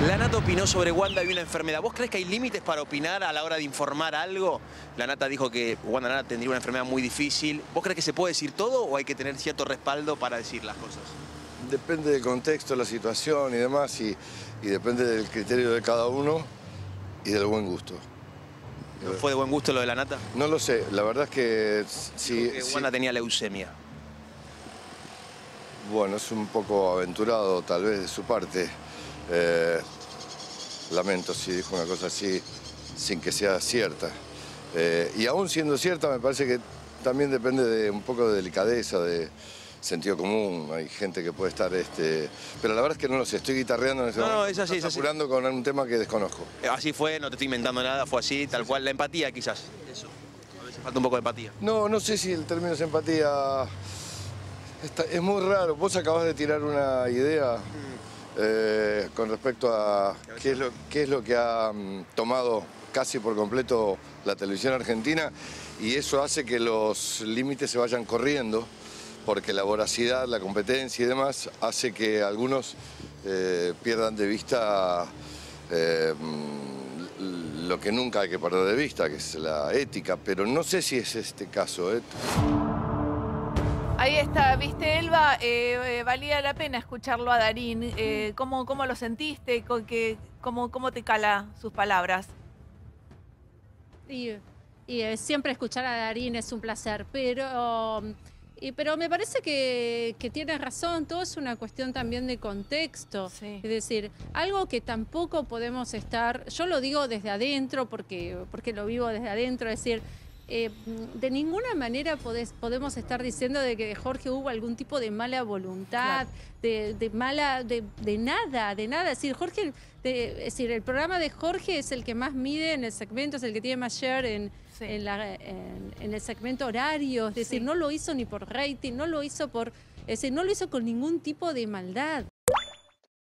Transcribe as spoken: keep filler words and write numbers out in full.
La Nata opinó sobre Wanda y una enfermedad. ¿Vos crees que hay límites para opinar a la hora de informar algo? La Nata dijo que Wanda Nara tendría una enfermedad muy difícil. ¿Vos crees que se puede decir todo o hay que tener cierto respaldo para decir las cosas? Depende del contexto, la situación y demás, y, y depende del criterio de cada uno y del buen gusto. ¿No fue de buen gusto lo de la Nata? No lo sé, la verdad es que sí. Dijo que Wanda sí. tenía leucemia. Bueno, es un poco aventurado tal vez de su parte. Eh, lamento si dijo una cosa así sin que sea cierta. Eh, y aún siendo cierta, me parece que también depende de un poco de delicadeza, de sentido común. Hay gente que puede estar... Este... Pero la verdad es que no lo sé, estoy guitarreando en ese No, momento. no, es así, es así. Apurando con un tema que desconozco. Así fue, no te estoy inventando nada, fue así, tal cual. La empatía quizás. Eso. A veces falta un poco de empatía. No, no sé si el término es empatía. Está, es muy raro. Vos acabás de tirar una idea eh, con respecto a qué es lo, qué es lo que ha um, tomado casi por completo la televisión argentina, y eso hace que los límites se vayan corriendo, porque la voracidad, la competencia y demás hace que algunos eh, pierdan de vista eh, lo que nunca hay que perder de vista, que es la ética, pero no sé si es este caso, ¿eh? Ahí está, viste, Elba, eh, eh, valía la pena escucharlo a Darín. Eh, ¿cómo, ¿Cómo lo sentiste? ¿Con qué, cómo, ¿Cómo te cala sus palabras? Y, y eh, siempre escuchar a Darín es un placer, pero, y, pero me parece que, que tienes razón, todo es una cuestión también de contexto. Sí. Es decir, algo que tampoco podemos estar, yo lo digo desde adentro porque, porque lo vivo desde adentro, es decir, Eh, de ninguna manera podés, podemos estar diciendo de que de Jorge hubo algún tipo de mala voluntad, claro. de, de mala, de, de nada, de nada. Es decir, Jorge, de, es decir, el programa de Jorge es el que más mide en el segmento, es el que tiene más share en, sí. en, la, en, en el segmento horario. Es decir, sí. no lo hizo ni por rating, no lo hizo por, es decir, no lo hizo con ningún tipo de maldad.